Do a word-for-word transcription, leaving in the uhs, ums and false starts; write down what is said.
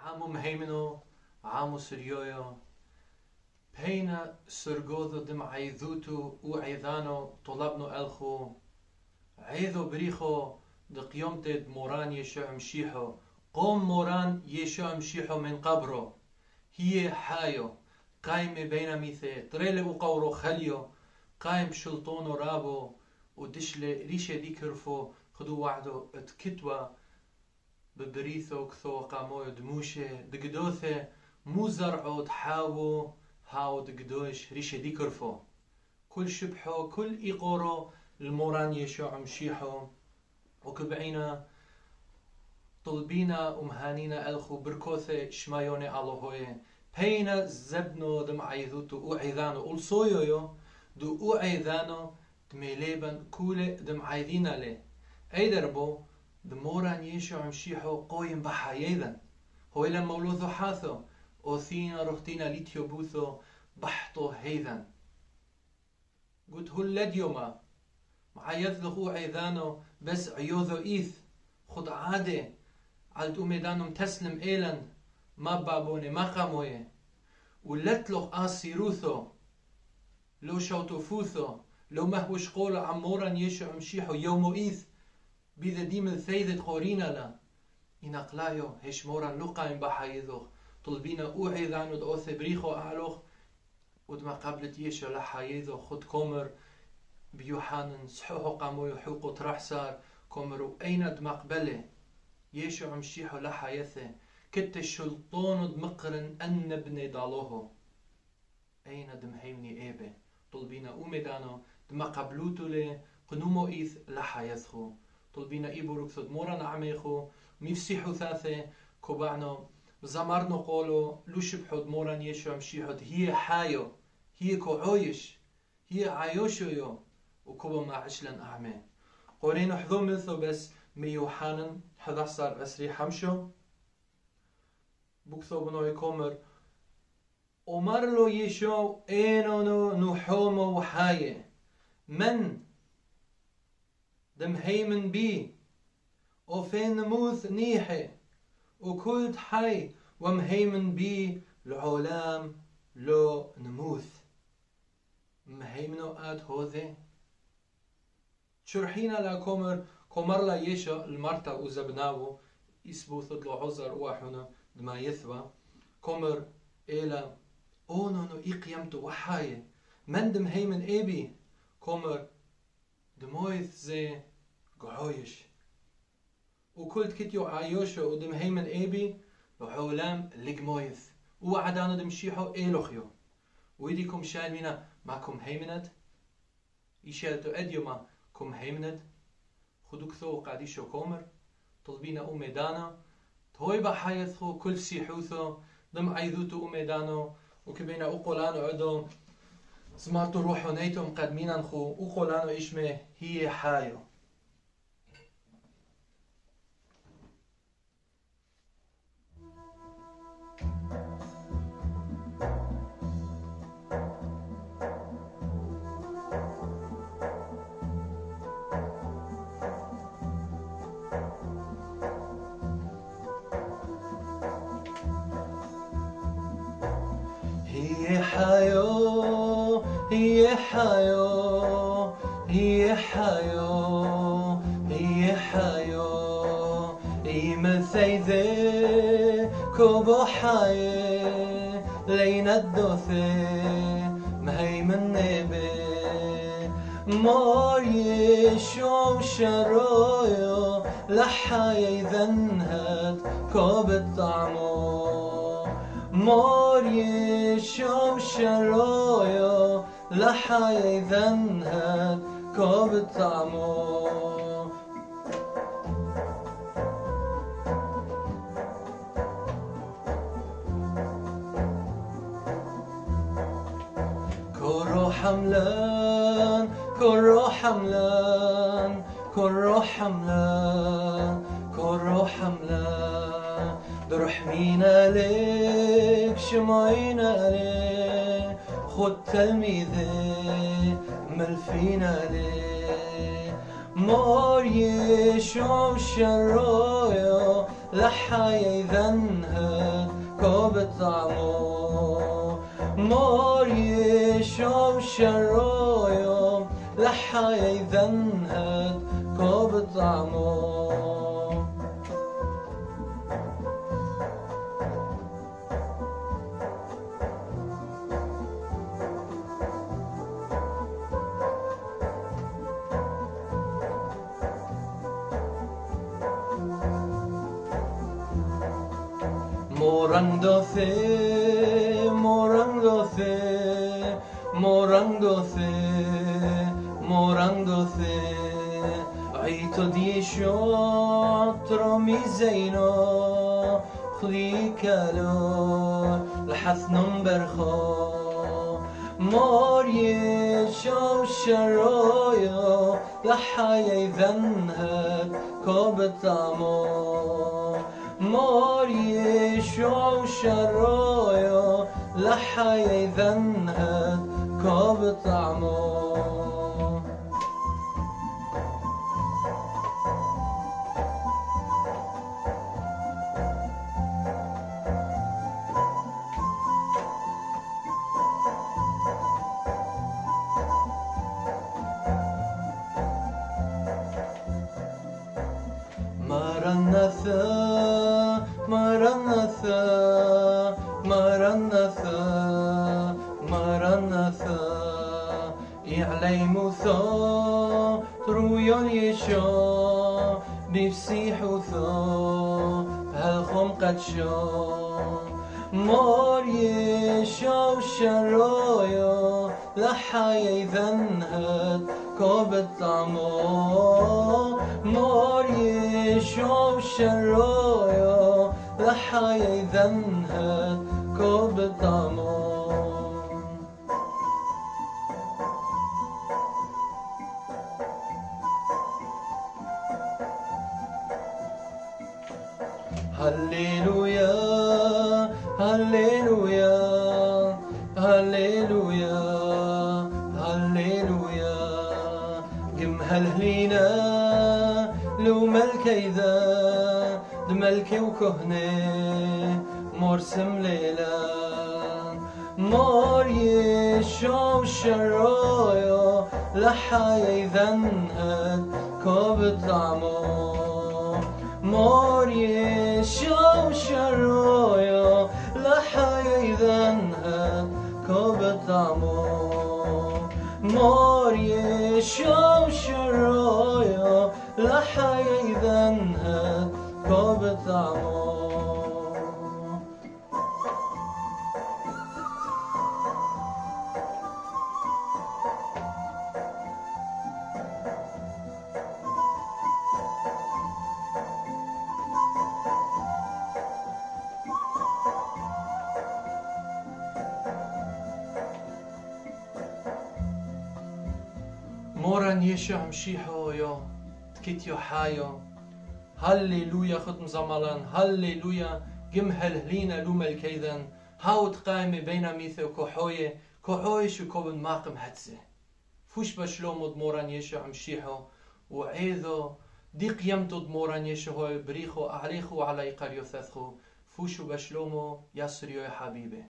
عامو مهيمنو عامو سريويو بينا سرقوذو دم عيذوتو وعيذانو طلبنو ألخو عيذو بريخو دقيومتد موران يشوع مشيحو قوم موران يشوع مشيحو من قبرو هي حايو قايم بين ميثي تريلي وقورو خليو قايم شلطونو رابو ودشلي ريشة دي كرفو خدو وعدو اتكتوا ببريثو كثو قامويو دموشي دقدوثي مو زرعو تحاو هاو دقدوش ريشة دي كرفو كل شبحو كل إيقورو الموران يشوع مشيحو وكبعينا طلبينا ومهانينا ألخو بركوثي شمايوني ألوهوي بينا زبنو دم عيذوتو وعيذانو ألصويو دو وعيذانو دميليبن كولي دم عيذينا لي أي دربو دموران يشوع مشيحو قويم بحايذن هو لما مولوثو حاثو أوثينا رختينا ليتيو بوثو بحطو هيذن قلت هو اللديوما معايذ لخو عيذانو بس عيوذو إيث خد عادي عالت أميدانو متسلم إيلن ما بابوني ما قاموي ولتلوخ آسيروثو لو شوتو فوثو لو مهوش قول عمورا يشع مشيحو يومو إيث بيذا ديم الثيذة قورينا لا إنقلايو هش مورا لقايم بحايذوخ طلبينا أوعيذانو دأوث بريخو أعلوخ ودما قبلت يشع لحايذو خد كومر بيوحانن صحوحو قامويو حوقو ترحسار كومرو أين دمقبله يشع مشيحو لحايثه كت الشلطون دمقرن أن ابن دالوهو أين دمهيمني إيبه طلبينا أميدانو دما قبلوتو لي قنومو إيث لحايثخو طلبينا إيبوروكثو دمورا نعميخو ميفسيحو ثاثي كوبعنو زمرنو قولو لوشبحو دمورا يشع مشيحو هي حايو هي كوعويش هي عايوشويو وكوبا ما عشلن أعمي قولينو حذو ملثو بس ميوحانن حدثر أسري حمشو بكثو بنوي كومر أمرلو يشو إينونو نحومو وحاية من دم هيمن بي وفين نموث نيحي وكلت حي ومهيمن بي العلام لو نموث مهيمنو آد هوذي شرحينا لا كومر كومر لا يشا المرتا وزبناو يسبوث له عذر واحنا دما يثوى كومر إلى أونو إقيمتو وحاية من دم هيمن إيبي كومر دمويث زي قعويش وكلت كتيو عايوشو ودم هيمن إيبي وحولام لقمويث وعدانا دم شيحو إيلوخيو ويديكم شالمينا معكم هيمنت إيشالتو أديوما كم هيمنت خدوك ثو قاديشو كومر طلبينا أميدانا توي بحايثو كل سيحوثو دم عيذوتو أميدانو وكبينا أقولانو عدو سمارتو روحو نيتو مقدمينا نخو أقولانو إشمه هي حايو هي حيو هي حيو هي حيو هي حيو إيمن ثيذي كوبو حي لينا الدوثي مهيمن نبي مار يشو شرويو لحي ذنهت كوب الطعمو مار يشوم شرويو لحي ذنهت كوب الطعمو كرو حملان كرو حملان كرو حملان كرو حملان درحمينا لك شمعينا لك خد تلميذي ملفينا لك مار يشوم شرايا لحي ذنها كوب طعمو مار يشوم شرايا لحي ذنها كوب طعمو Morang doce, morang doce, morang doce, morang doce. عيتو دي شاطر ميزينو خلي كالو لحثنم برخو مار يشو شرايا لحي ذنهد كوب طعمو مار يشو شرايا لحي ذنهد كوب طعمو Maranatha, Maranatha, Maranatha, Maranatha. يعلي موثا ترويون يشا بفسيحو ثا هالخم قد شا مار يشا وشرايا لحي ذنهد كوب الطعمو مار يشا وشرايا لحي ذنهد كوب الطعمو هللويا هللويا هللويا هللويا قم هلهلينا لو ملكي ذا دملكي وكهنة مرسم ليلا مار يشا وشرايا لحي ذنهد كوب طعمو مار يشا وشرايا لحي ذنهد كوب طعمو مار يشا وشرايا لحي ذنهد كوب طعمو موران يشع مشيحو يو تكيتيو حايو هللويا ختم زمالان هللويا قم هلهلينا لوم الكيدن هاوت قايمة بين ميثو كوحوية كوحوية شو كوبن ماقم هتسه فوش بشلومو موران يشع مشيحو وعيدو دي قيمتو موران يشعو بريخو عليخو على قريو ثاثخو فوشو بشلومو يسريو يا حبيبي